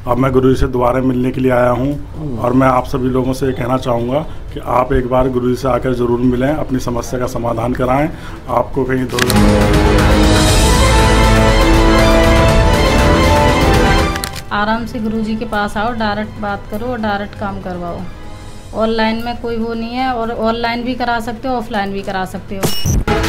अब मैं गुरुजी से दोबारा मिलने के लिए आया हूं और मैं आप सभी लोगों से ये कहना चाहूँगा कि आप एक बार गुरुजी से आकर ज़रूर मिलें, अपनी समस्या का समाधान कराएं। आपको कहीं आराम से गुरुजी के पास आओ, डायरेक्ट बात करो और डायरेक्ट काम करवाओ। ऑनलाइन में कोई वो नहीं है, और ऑनलाइन भी करा सकते हो, ऑफलाइन भी करा सकते हो।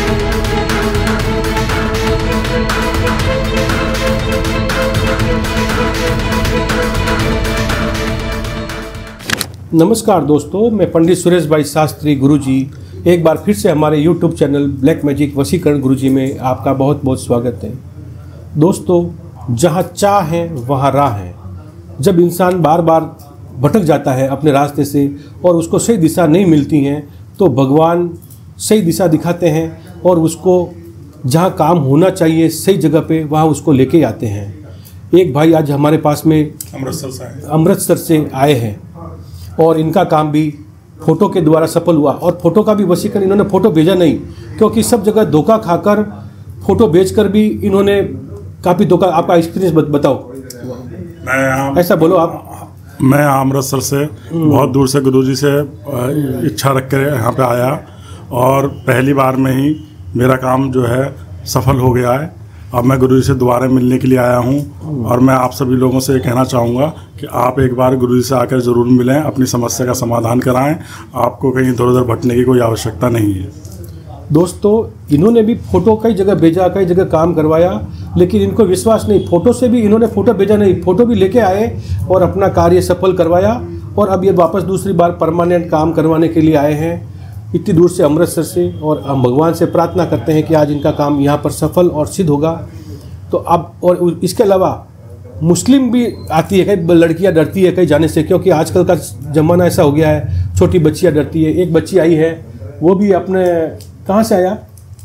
नमस्कार दोस्तों, मैं पंडित सुरेश भाई शास्त्री गुरुजी एक बार फिर से हमारे YouTube चैनल ब्लैक मैजिक वशीकरण गुरुजी में आपका बहुत बहुत स्वागत है। दोस्तों, जहाँ चाह है वहाँ राह है। जब इंसान बार बार भटक जाता है अपने रास्ते से और उसको सही दिशा नहीं मिलती है, तो भगवान सही दिशा दिखाते हैं और उसको जहाँ काम होना चाहिए सही जगह पे वहाँ उसको लेके आते हैं। एक भाई आज हमारे पास में अमृतसर से आए हैं और इनका काम भी फ़ोटो के द्वारा सफल हुआ। और फ़ोटो का भी वशीकरण इन्होंने फ़ोटो भेजा नहीं, क्योंकि सब जगह धोखा खाकर फ़ोटो भेजकर भी इन्होंने काफ़ी धोखा। आपका एक्सपीरियंस बताओ। ऐसा बोलो आप। मैं अमृतसर से बहुत दूर से गुरुजी से इच्छा रख कर यहाँ पे आया और पहली बार में ही मेरा काम जो है सफल हो गया है। अब मैं गुरुजी से दोबारा मिलने के लिए आया हूँ और मैं आप सभी लोगों से ये कहना चाहूँगा कि आप एक बार गुरुजी से आकर ज़रूर मिलें, अपनी समस्या का समाधान कराएं। आपको कहीं इधर उधर भटकने की कोई आवश्यकता नहीं है। दोस्तों, इन्होंने भी फ़ोटो कई जगह भेजा, कई जगह काम करवाया, लेकिन इनको विश्वास नहीं। फ़ोटो से भी इन्होंने फ़ोटो भेजा नहीं, फ़ोटो भी लेके आए और अपना कार्य सफल करवाया। और अब ये वापस दूसरी बार परमानेंट काम करवाने के लिए आए हैं इतनी दूर से, अमृतसर से। और हम भगवान से प्रार्थना करते हैं कि आज इनका काम यहाँ पर सफल और सिद्ध होगा। तो अब और इसके अलावा मुस्लिम भी आती है, कई लड़कियाँ डरती है कहीं जाने से, क्योंकि आजकल का ज़माना ऐसा हो गया है, छोटी बच्चियाँ डरती है। एक बच्ची आई है, वो भी अपने कहाँ से आया?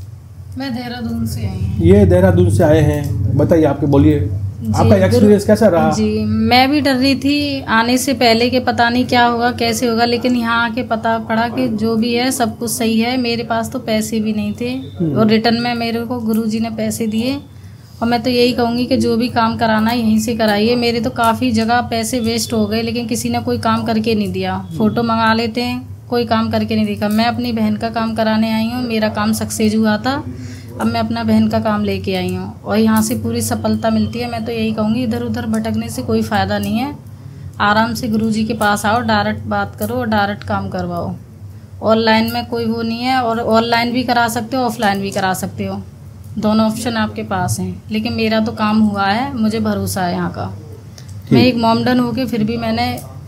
मैं देहरादून से आई हूँ। ये देहरादून से आए हैं। बताइए, आपके बोलिए, आपका एक्सपीरियंस कैसा रहा? जी, मैं भी डर रही थी आने से पहले कि पता नहीं क्या होगा, कैसे होगा, लेकिन यहाँ आके पता पड़ा कि जो भी है सब कुछ सही है। मेरे पास तो पैसे भी नहीं थे और रिटर्न में मेरे को गुरुजी ने पैसे दिए। और मैं तो यही कहूँगी कि जो भी काम कराना है यहीं से कराइए। मेरे तो काफ़ी जगह पैसे वेस्ट हो गए, लेकिन किसी ने कोई काम करके नहीं दिया। फ़ोटो मंगा लेते हैं, कोई काम करके नहीं देखा। मैं अपनी बहन का काम कराने आई हूँ, मेरा काम सक्सेस हुआ था। अब मैं अपना बहन का काम लेके आई हूँ और यहाँ से पूरी सफलता मिलती है। मैं तो यही कहूँगी, इधर उधर भटकने से कोई फ़ायदा नहीं है। आराम से गुरुजी के पास आओ, डायरेक्ट बात करो और डायरेक्ट काम करवाओ। ऑनलाइन में कोई वो नहीं है, और ऑनलाइन भी करा सकते हो, ऑफलाइन भी करा सकते हो। दोनों ऑप्शन आपके पास हैं। लेकिन मेरा तो काम हुआ है, मुझे भरोसा है यहाँ का। मैं एक मोमडन होके फिर भी मैंने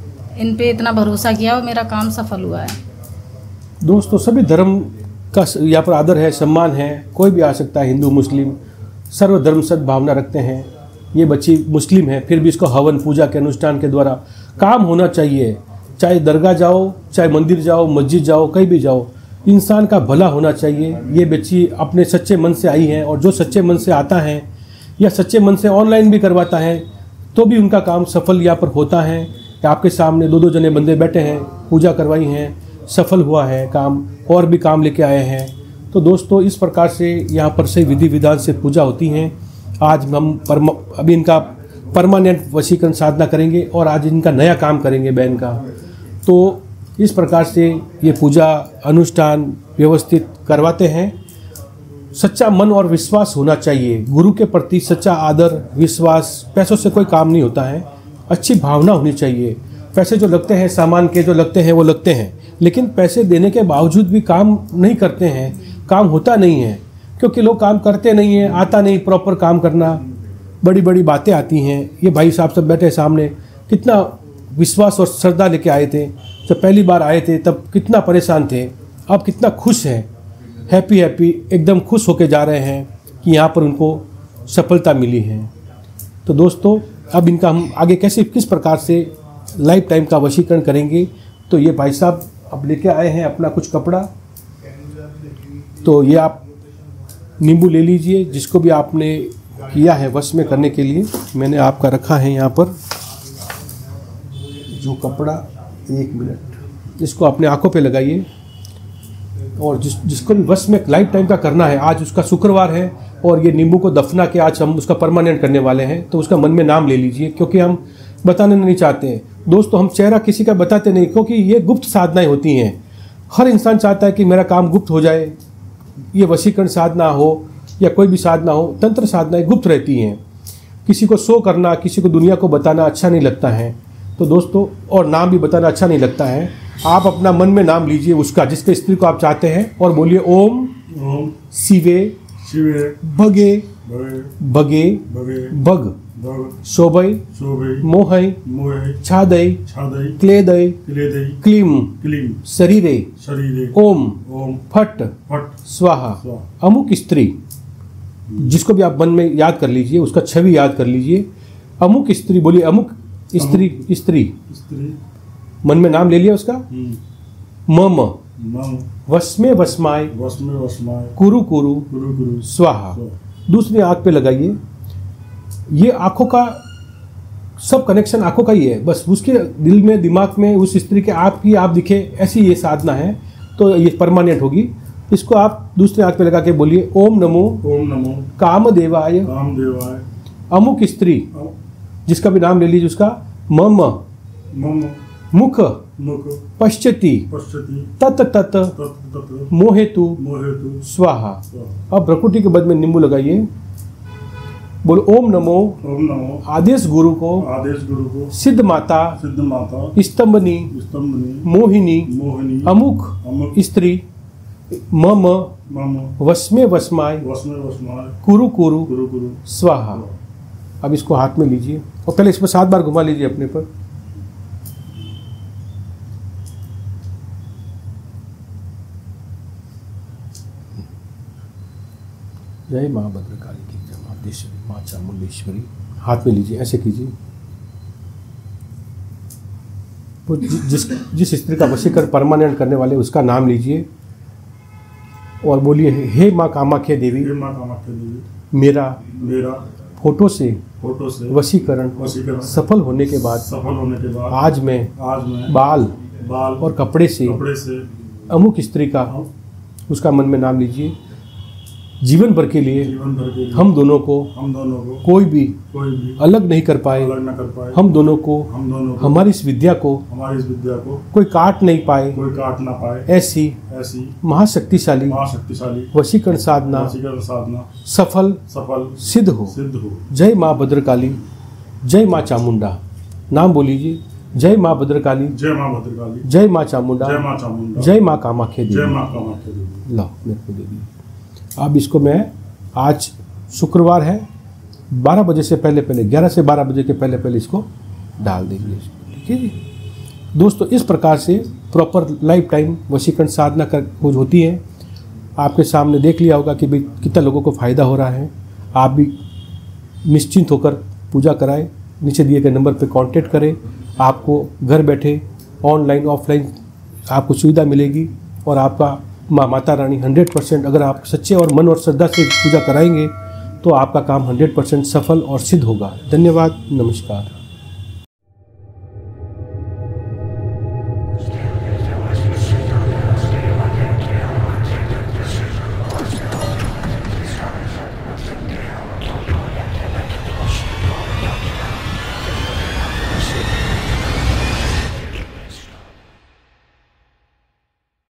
इन पे इतना भरोसा किया और मेरा काम सफल हुआ है। दोस्तों, सभी धर्म का यहाँ पर आदर है, सम्मान है। कोई भी आ सकता है, हिंदू मुस्लिम, सर्वधर्म सद्भावना रखते हैं। ये बच्ची मुस्लिम है, फिर भी इसको हवन पूजा के अनुष्ठान के द्वारा काम होना चाहिए। चाहे दरगाह जाओ, चाहे मंदिर जाओ, मस्जिद जाओ, कहीं भी जाओ, इंसान का भला होना चाहिए। ये बच्ची अपने सच्चे मन से आई है, और जो सच्चे मन से आता है या सच्चे मन से ऑनलाइन भी करवाता है तो भी उनका काम सफल यहाँ पर होता है। आपके सामने दो जने बंदे बैठे हैं, पूजा करवाई है, सफल हुआ है काम, और भी काम लेके आए हैं। तो दोस्तों, इस प्रकार से यहाँ पर सही विधि विधान से पूजा होती है। आज हम अभी इनका परमानेंट वशीकरण साधना करेंगे और आज इनका नया काम करेंगे बहन का। तो इस प्रकार से ये पूजा अनुष्ठान व्यवस्थित करवाते हैं। सच्चा मन और विश्वास होना चाहिए, गुरु के प्रति सच्चा आदर विश्वास। पैसों से कोई काम नहीं होता है, अच्छी भावना होनी चाहिए। पैसे जो लगते हैं, सामान के जो लगते हैं वो लगते हैं, लेकिन पैसे देने के बावजूद भी काम नहीं करते हैं, काम होता नहीं है, क्योंकि लोग काम करते नहीं हैं, आता नहीं प्रॉपर काम करना। बड़ी बड़ी बातें आती हैं। ये भाई साहब सब बैठे सामने, कितना विश्वास और श्रद्धा लेके आए थे। जब पहली बार आए थे तब कितना परेशान थे, अब कितना खुश हैं, हैप्पी एकदम खुश होके जा रहे हैं कि यहाँ पर उनको सफलता मिली है। तो दोस्तों, अब इनका हम आगे कैसे किस प्रकार से लाइफ टाइम का वशीकरण करेंगे। तो ये भाई साहब अब लेके आए हैं अपना कुछ कपड़ा। तो ये आप नींबू ले लीजिए, जिसको भी आपने किया है वश में करने के लिए। मैंने आपका रखा है यहाँ पर जो कपड़ा। 1 मिनट, इसको अपने आंखों पे लगाइए और जिसको भी वश में लाइफ टाइम का करना है, आज उसका शुक्रवार है और ये नींबू को दफना के आज हम उसका परमानेंट करने वाले हैं। तो उसका मन में नाम ले लीजिए, क्योंकि हम बताने नहीं चाहते हैं। दोस्तों हम चेहरा किसी का बताते नहीं, क्योंकि ये गुप्त साधनाएं होती हैं। हर इंसान चाहता है कि मेरा काम गुप्त हो जाए। ये वशीकरण साधना हो या कोई भी साधना हो, तंत्र साधनाएं गुप्त रहती हैं। किसी को शो करना, किसी को दुनिया को बताना अच्छा नहीं लगता है। तो दोस्तों, और नाम भी बताना अच्छा नहीं लगता है। आप अपना मन में नाम लीजिए उसका, जिसके स्त्री को आप चाहते हैं, और बोलिए ओम शिवे शिवे भगे भगे भगे भगे भग भग शोभय शोभे मोहय मोहे छादय छादय क्लेदय क्लेदय क्लीम क्लीम शरीरे शरीरे ओम ओम फट फट स्वाहा। स्वाहा। अमुक स्त्री, जिसको भी आप मन में याद कर लीजिए, उसका छवि याद कर लीजिए। अमुक स्त्री, बोलिए अमुक स्त्री। स्त्री स्त्री मन में नाम ले लिया उसका। मम मम वस्मे वस्माय वस्मे वस्माय कुरु कुरु गुरु गुरु स्वाहा। दूसरी आंख पे लगाइए। ये आंखों का सब कनेक्शन आंखों का ही है, बस उसके दिल में दिमाग में उस स्त्री के आप दिखे, ऐसी ये साधना है। तो ये परमानेंट होगी। इसको आप दूसरे आंख पे लगा के बोलिए ओम नमो कामदेवाय कामदेवाय अमुक स्त्री, जिसका भी नाम ले लीजिए उसका। मम मम मुख मुख पश्यति पश्यति तत तत तत् तत् मोहेतु मोहेतु स्वाहा। स्वाहा। अब प्रकृति के बद में नींबू लगाइए। बोलो ओम नमो ओम नमो आदेश गुरु को आदेश गुरु को सिद्ध माता सिद्ध माता स्तंभनी स्तंभनी मोहिनी मोहिनी अमुक अमुक स्त्री मम मम वस्मे वस्माय वस्मे वस्माय कुरु कुरु गुरु गुरु स्वाहा। अब इसको हाथ में लीजिए और पहले इसमें 7 बार घुमा लीजिए अपने पर। जय माँ भद्रकाली की, जय माँ देश्वरी, माँ चामुंडेश्वरी। हाथ में लीजिए, ऐसे कीजिए। तो जिस स्त्री का वशीकरण परमानेंट करने वाले उसका नाम लीजिए और बोलिए हे माँ कामाख्या देवी, हे माँ कामाख्या देवी, मेरा मेरा फोटो से वशीकरण सफल होने के बाद आज मैं बाल और कपड़े से अमुक स्त्री का उसका मन में नाम लीजिए। जीवन भर के लिए हम दोनों को कोई भी अलग नहीं कर पाए। हम दोनों को हमारी इस विद्या को कोई काट नहीं पाए। ऐसी महाशक्तिशाली वशीकरण साधना सफल सिद्ध हो। जय माँ भद्रकाली, जय माँ चामुंडा। नाम बोलीजिए। जय माँ भद्रकाली, जय माँ चामुंडा, जय माँ कामाख्या देवी। लो मेरे को दे दीजिए। अब इसको मैं आज शुक्रवार है 12 बजे से पहले 11 से 12 बजे के पहले इसको डाल देंगे। ठीक है जी दोस्तों, इस प्रकार से प्रॉपर लाइफ टाइम वशीकरण साधना कर खोज होती है। आपके सामने देख लिया होगा कि भाई कितना लोगों को फ़ायदा हो रहा है। आप भी निश्चिंत होकर पूजा कराएं। नीचे दिए गए नंबर पर कांटेक्ट करें। आपको घर बैठे ऑनलाइन ऑफलाइन आपको सुविधा मिलेगी और आपका माता रानी 100% अगर आप सच्चे और मन और श्रद्धा से पूजा कराएंगे तो आपका काम 100% सफल और सिद्ध होगा। धन्यवाद, नमस्कार।